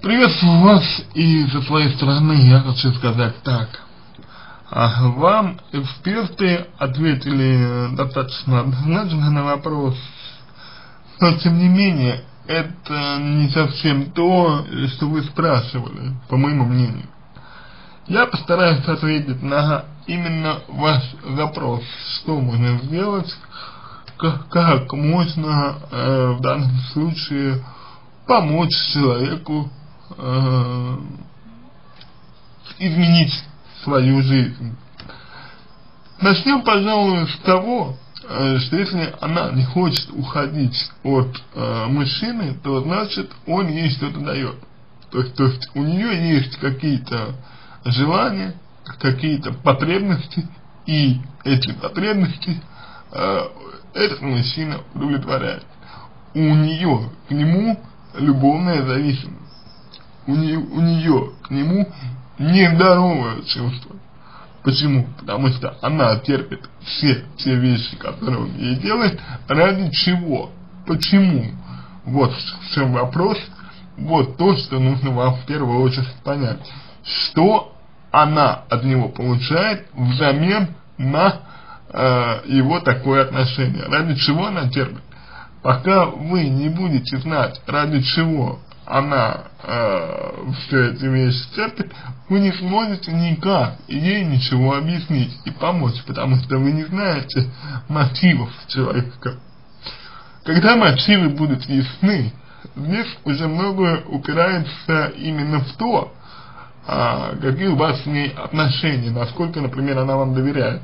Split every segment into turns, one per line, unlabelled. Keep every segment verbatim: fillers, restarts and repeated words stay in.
Приветствую вас, и со своей стороны я хочу сказать так. А, вам эксперты ответили достаточно однозначно на вопрос, но тем не менее это не совсем то, что вы спрашивали, по моему мнению. Я постараюсь ответить на именно ваш запрос, что можно сделать, как, как можно э, в данном случае помочь человеку э, изменить свою жизнь. Начнем, пожалуй, с того, э, что если она не хочет уходить от э, мужчины, то значит он ей что-то дает. То есть, то есть у нее есть какие-то желания, какие-то потребности, и эти потребности э, этот мужчина удовлетворяет. У нее к нему любовная зависимость. У нее, у нее к нему нездоровое чувство. Почему? Потому что она терпит все те вещи, которые он ей делает, ради чего? Почему? Вот в чем вопрос. Вот то, что нужно вам в первую очередь понять. Что она от него получает взамен на э, его такое отношение? Ради чего она терпит? Пока вы не будете знать, ради чего она э, все эти вещи терпит, вы не сможете никак ей ничего объяснить и помочь, потому что вы не знаете мотивов человека. Когда мотивы будут ясны, здесь уже многое упирается именно в то, а, какие у вас с ней отношения, насколько, например, она вам доверяет.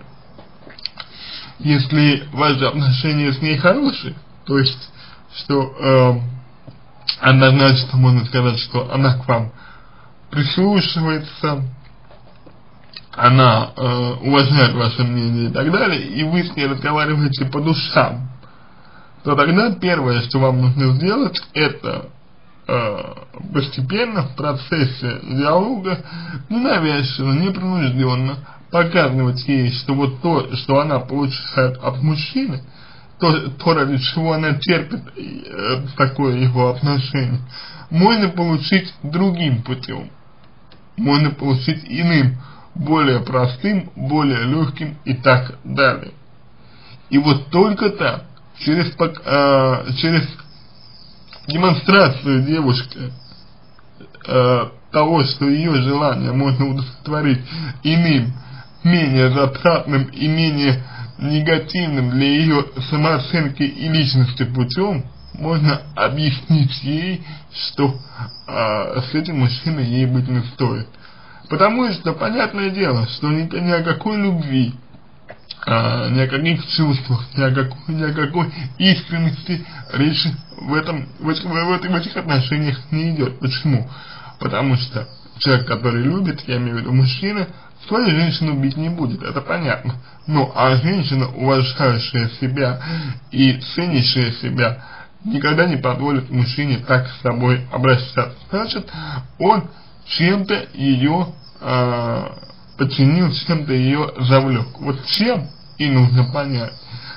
Если ваши отношения с ней хорошие, то есть, что э, однозначно можно сказать, что она к вам прислушивается, она э, уважает ваше мнение и так далее, и вы с ней разговариваете по душам, то тогда первое, что вам нужно сделать, это э, постепенно в процессе диалога, ненавязчиво, непринужденно показывать ей, что вот то, что она получает от мужчины, То, то, ради чего она терпит э, такое его отношение, можно получить другим путем, можно получить иным, более простым, более легким и так далее. И вот только так, через, э, через демонстрацию девушки э, того, что ее желание можно удовлетворить иным, менее затратным и менее негативным для ее самооценки и личности путем, можно объяснить ей, что э, с этим мужчиной ей быть не стоит. Потому что, понятное дело, что ни, ни о какой любви, э, ни о каких чувствах, ни о какой, ни о какой искренности речи в, этом, в, этих, в, этих, в этих отношениях не идет. Почему? Потому что человек, который любит, я имею в виду мужчина, свою женщину бить не будет, это понятно. Ну, а женщина, уважающая себя и ценящая себя, никогда не позволит мужчине так с собой обращаться. Значит, он чем-то ее э, подчинил, чем-то ее завлек. Вот чем и нужно понять.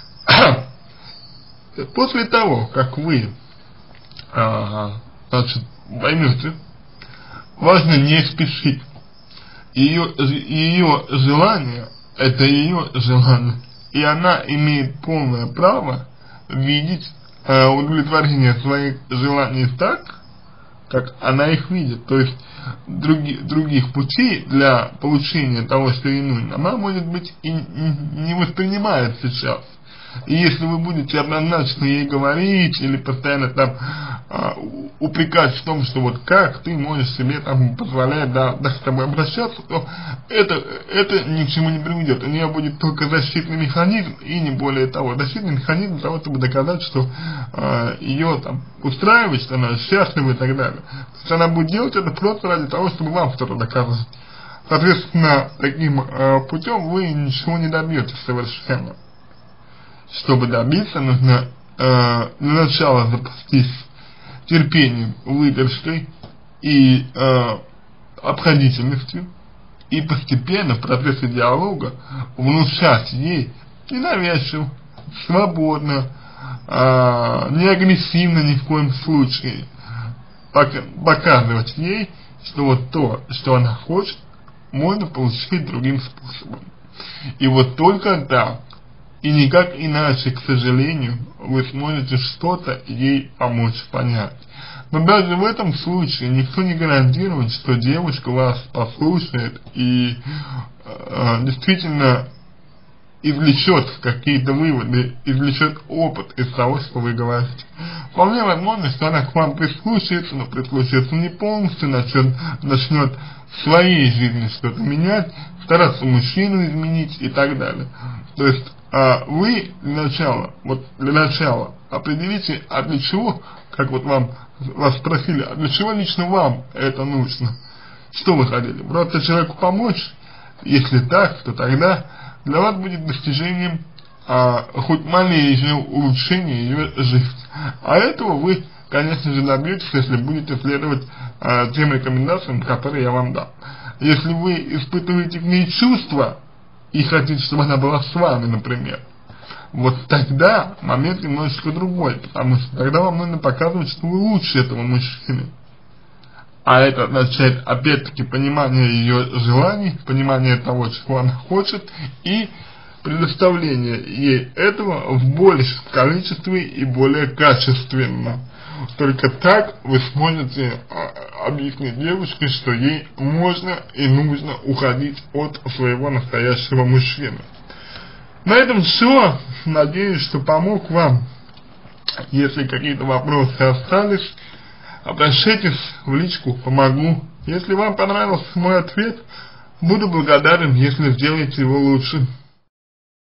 После того, как вы э, значит, поймете, важно не спешить. Ее, ее желание, это ее желание, и она имеет полное право видеть э, удовлетворение своих желаний так, как она их видит. То есть други, других путей для получения того, что ей нужно, она, может быть, и не воспринимает сейчас. И если вы будете однозначно ей говорить или постоянно там а, упрекать в том, что вот как ты можешь себе там позволять, да, да, с тобой обращаться, то это, это ни к чему не приведет. У нее будет только защитный механизм и не более того. Защитный механизм для того, чтобы доказать, что а, ее там устраивает, что она счастлива и так далее. То есть она будет делать это просто ради того, чтобы вам что-то доказать. Соответственно, таким а, путем вы ничего не добьетесь совершенно. Чтобы добиться, нужно э, для начала запастись терпением, выдержкой и э, обходительностью, и постепенно в процессе диалога внушать ей ненавязчиво, свободно, э, не агрессивно ни в коем случае, показывать ей, что вот то, что она хочет, можно получить другим способом. И вот только так, и никак иначе, к сожалению, вы сможете что-то ей помочь понять. Но даже в этом случае никто не гарантирует, что девушка вас послушает и э, действительно извлечет какие-то выводы, извлечет опыт из того, что вы говорите. Вполне возможно, что она к вам прислушается, но прислушается не полностью, начнет, начнет в своей жизни что-то менять, стараться мужчину изменить и так далее. То есть а, вы для начала, вот для начала определите, а для чего, как вот вам вас спросили, а для чего лично вам это нужно? Что вы хотели? Просто человеку помочь? Если так, то тогда для вас будет достижением а, хоть малейшее улучшение ее жизни. А этого вы, конечно же, добьетесь, если будете следовать а, тем рекомендациям, которые я вам дал. Если вы испытываете к ней чувства и хотите, чтобы она была с вами, например, вот тогда момент немножечко другой, потому что тогда вам нужно показывать, что вы лучше этого мужчины. А это означает, опять-таки, понимание ее желаний, понимание того, чего она хочет, и предоставление ей этого в большем количестве и более качественно. Только так вы сможете объяснить девушке, что ей можно и нужно уходить от своего настоящего мужчины. На этом все. Надеюсь, что помог вам. Если какие-то вопросы остались, обращайтесь в личку, помогу. Если вам понравился мой ответ, буду благодарен, если сделаете его лучше.